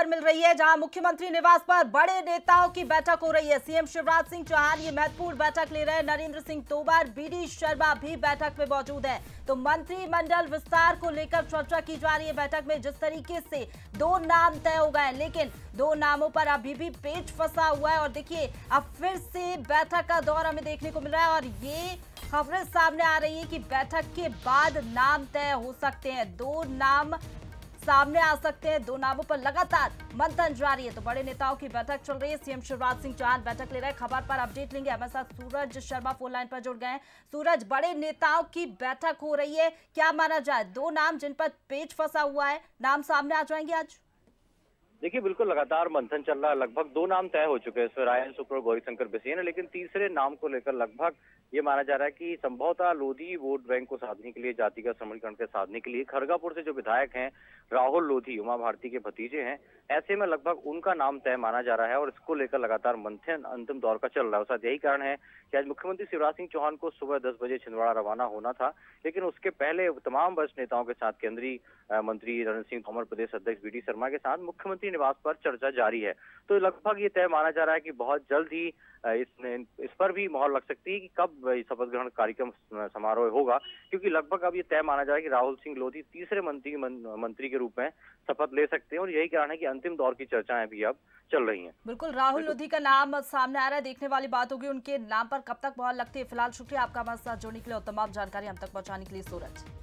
खबर मिल रही है जहां मुख्यमंत्री निवास पर बड़े नेताओं की बैठक हो रही है। सीएम शिवराज सिंह चौहान ये महत्वपूर्ण बैठक ले रहे हैं। नरेंद्र सिंह तोमर, बीडी शर्मा भी बैठक में मौजूद है। तो मंत्रिमंडल विस्तार को लेकर चर्चा की जा रही है बैठक में। जिस तरीके से 2 नाम तय हो गए, लेकिन 2 नामों पर अभी भी पेच फंसा हुआ है। और देखिए, अब फिर से बैठक का दौर हमें देखने को मिल रहा है और ये खबरें सामने आ रही है कि बैठक के बाद नाम तय हो सकते हैं। 2 नाम सामने आ सकते हैं। 2 नामों पर लगातार मंथन जारी है। तो बड़े नेताओं की बैठक चल रही है। सीएम शिवराज सिंह चौहान बैठक ले रहे हैं। खबर पर अपडेट लेंगे, हमारे साथ सूरज शर्मा फोन लाइन पर जुड़ गए हैं। सूरज, बड़े नेताओं की बैठक हो रही है, क्या माना जाए? 2 नाम जिन पर पेच फंसा हुआ है, नाम सामने आ जाएंगे आज? देखिए, बिल्कुल लगातार मंथन चल रहा है। लगभग 2 नाम तय हो चुके हैं, इसमें रायन सुपर, गौरीशंकर बिसेन है। लेकिन तीसरे नाम को लेकर लगभग ये माना जा रहा है कि संभवतः लोधी वोट बैंक को साधने के लिए, जातिगत समीकरण के साधने के लिए खरगापुर से जो विधायक हैं राहुल लोधी, उमा भारती के भतीजे हैं, ऐसे में लगभग उनका नाम तय माना जा रहा है और इसको लेकर लगातार मंथन अंतिम दौर का चल रहा है। शायद यही कारण है कि आज मुख्यमंत्री शिवराज सिंह चौहान को सुबह 10 बजे छिंदवाड़ा रवाना होना था, लेकिन उसके पहले तमाम वरिष्ठ नेताओं के साथ केंद्रीय मंत्री नरेंद्र सिंह तोमर, प्रदेश अध्यक्ष बीडी शर्मा के साथ मुख्यमंत्री निवास पर चर्चा जारी है। तो लगभग ये तय माना जा रहा है कि बहुत जल्द ही इस पर भी मोहर लग सकती है कि कब शपथ ग्रहण कार्यक्रम समारोह होगा, क्योंकि लगभग अब ये तय माना जा रहा है कि राहुल सिंह लोधी तीसरे मंत्री के रूप में शपथ ले सकते हैं और यही कारण है कि अंतिम दौर की चर्चाएं भी अब चल रही हैं। बिल्कुल, राहुल लोधी का नाम सामने आ रहा है। देखने वाली बात होगी उनके नाम पर कब तक मोहर लगती है। फिलहाल शुक्रिया आपका हमारे साथ जुड़ने के लिए और तमाम जानकारी हम तक पहुंचाने के लिए सूरज।